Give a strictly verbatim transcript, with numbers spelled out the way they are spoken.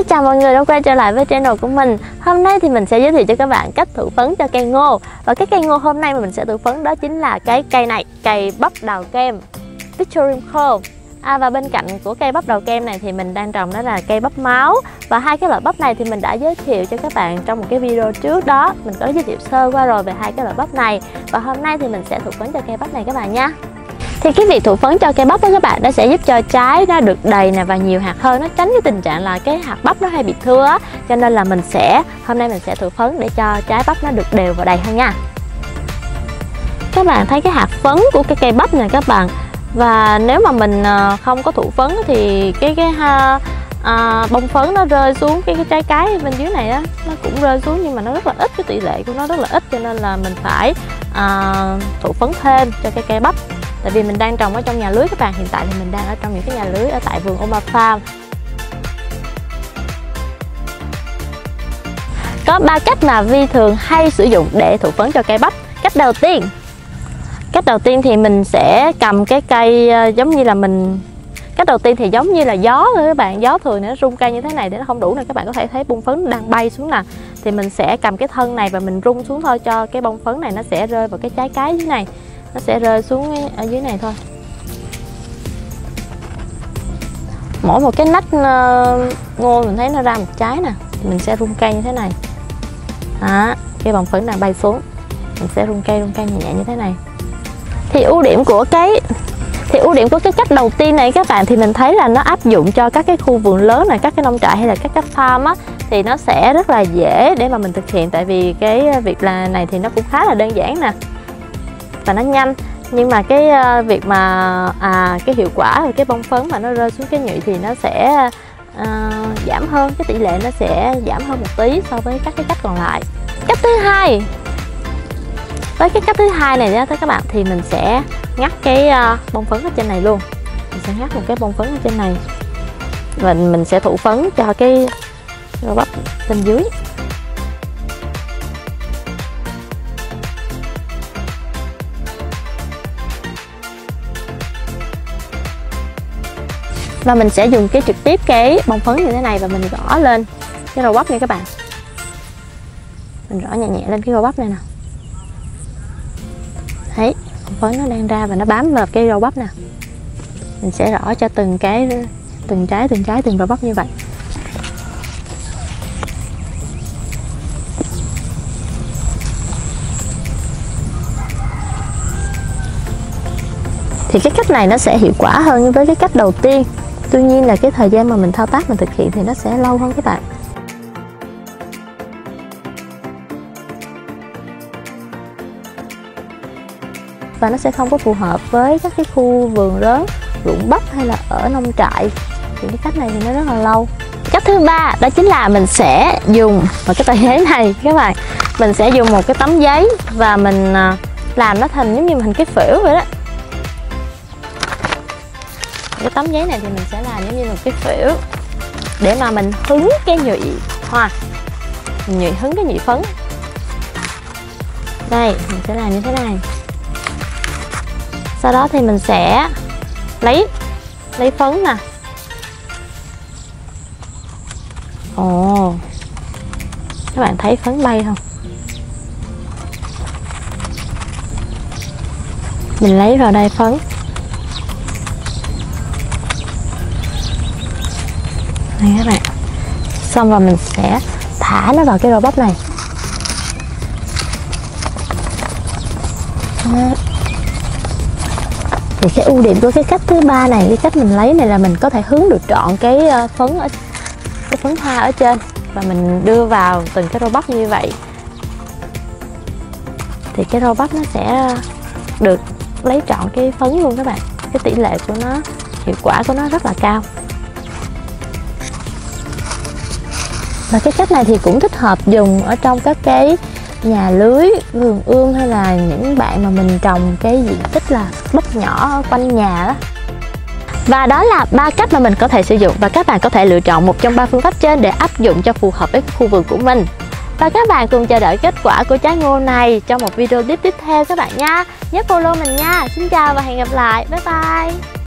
Hi, chào mọi người đã quay trở lại với channel của mình. Hôm nay thì mình sẽ giới thiệu cho các bạn cách thụ phấn cho cây ngô. Và cái cây ngô hôm nay mà mình sẽ thụ phấn đó chính là cái cây này, cây bắp đầu kem Victorian Curve. À, và bên cạnh của cây bắp đầu kem này thì mình đang trồng đó là cây bắp máu. Và hai cái loại bắp này thì mình đã giới thiệu cho các bạn trong một cái video trước đó. Mình có giới thiệu sơ qua rồi về hai cái loại bắp này. Và hôm nay thì mình sẽ thụ phấn cho cây bắp này các bạn nha. Thì cái việc thụ phấn cho cây bắp đó các bạn, nó sẽ giúp cho trái nó được đầy nè và nhiều hạt hơn, nó tránh cái tình trạng là cái hạt bắp nó hay bị thưa á. Cho nên là mình sẽ hôm nay mình sẽ thụ phấn để cho trái bắp nó được đều và đầy hơn nha. Các bạn thấy cái hạt phấn của cái cây bắp này các bạn, và nếu mà mình không có thụ phấn thì cái cái ha, à, bông phấn nó rơi xuống cái, cái trái cái bên dưới này á, nó cũng rơi xuống nhưng mà nó rất là ít, cái tỷ lệ của nó rất là ít, cho nên là mình phải à, thụ phấn thêm cho cái cây bắp. Tại vì mình đang trồng ở trong nhà lưới các bạn, hiện tại thì mình đang ở trong những cái nhà lưới ở tại vườn Oma Farm. Có ba cách mà Vi thường hay sử dụng để thụ phấn cho cây bắp. Cách đầu tiên Cách đầu tiên thì mình sẽ cầm cái cây giống như là mình Cách đầu tiên thì giống như là gió thôi các bạn. Gió thường nó rung cây như thế này thì nó không đủ nè. Các bạn có thể thấy bông phấn đang bay xuống nè. Thì mình sẽ cầm cái thân này và mình rung xuống thôi, cho cái bông phấn này nó sẽ rơi vào cái trái cái dưới này. Nó sẽ rơi xuống ở dưới này thôi. Mỗi một cái nách ngô mình thấy nó ra một trái nè, mình sẽ rung cây như thế này. Đó, cái bông phấn đang bay xuống, mình sẽ rung cây rung cây nhẹ nhẹ như thế này. Thì ưu điểm của cái thì ưu điểm của cái cách đầu tiên này các bạn, thì mình thấy là nó áp dụng cho các cái khu vườn lớn này, các cái nông trại hay là các cái farm á, thì nó sẽ rất là dễ để mà mình thực hiện. Tại vì cái việc là này thì nó cũng khá là đơn giản nè và nó nhanh. Nhưng mà cái uh, việc mà à, cái hiệu quả và cái bông phấn mà nó rơi xuống cái nhụy thì nó sẽ uh, giảm hơn, cái tỷ lệ nó sẽ giảm hơn một tí so với các cái cách còn lại. Cách thứ hai, với cái cách thứ hai này đó các bạn, thì mình sẽ ngắt cái uh, bông phấn ở trên này luôn. Mình sẽ ngắt một cái bông phấn ở trên này và mình sẽ thụ phấn cho cái rau bắp bên dưới. Và mình sẽ dùng cái trực tiếp cái bông phấn như thế này và mình gõ lên cái rau bắp nha các bạn. Mình gõ nhẹ nhẹ lên cái rau bắp này nè. Thấy bông phấn nó đang ra và nó bám vào cái rau bắp nè. Mình sẽ gõ cho từng cái từng trái từng trái từng rau bắp như vậy. Thì cái cách này nó sẽ hiệu quả hơn với cái cách đầu tiên. Tuy nhiên là cái thời gian mà mình thao tác mình thực hiện thì nó sẽ lâu hơn các bạn. Và nó sẽ không có phù hợp với các cái khu vườn lớn, ruộng bắp hay là ở nông trại. Thì cái cách này thì nó rất là lâu. Cách thứ ba đó chính là mình sẽ dùng một cái tờ giấy này các bạn. Mình sẽ dùng một cái tấm giấy và mình làm nó thành giống như thành cái phễu vậy đó. Cái tấm giấy này thì mình sẽ làm giống như một cái phễu để mà mình hứng cái nhụy hoa, mình nhụy hứng cái nhụy phấn. Đây, mình sẽ làm như thế này. Sau đó thì mình sẽ lấy lấy phấn nè. Ồ, các bạn thấy phấn bay không? Mình lấy vào đây phấn. Đây các bạn. Xong rồi mình sẽ thả nó vào cái rau bắp này. Đó. Thì cái ưu điểm của cái cách thứ ba này, cái cách mình lấy này là mình có thể hứng được trọn cái phấn ở cái phấn hoa ở trên và mình đưa vào từng cái rau bắp như vậy. Thì cái rau bắp nó sẽ được lấy trọn cái phấn luôn các bạn. Cái tỷ lệ của nó, hiệu quả của nó rất là cao. Và cái cách này thì cũng thích hợp dùng ở trong các cái nhà lưới, vườn ươm hay là những bạn mà mình trồng cái diện tích là bắp nhỏ quanh nhà đó. Và đó là ba cách mà mình có thể sử dụng, và các bạn có thể lựa chọn một trong ba phương pháp trên để áp dụng cho phù hợp với khu vườn của mình. Và các bạn cùng chờ đợi kết quả của trái ngô này trong một video clip tiếp theo các bạn nha. Nhớ follow mình nha. Xin chào và hẹn gặp lại. Bye bye.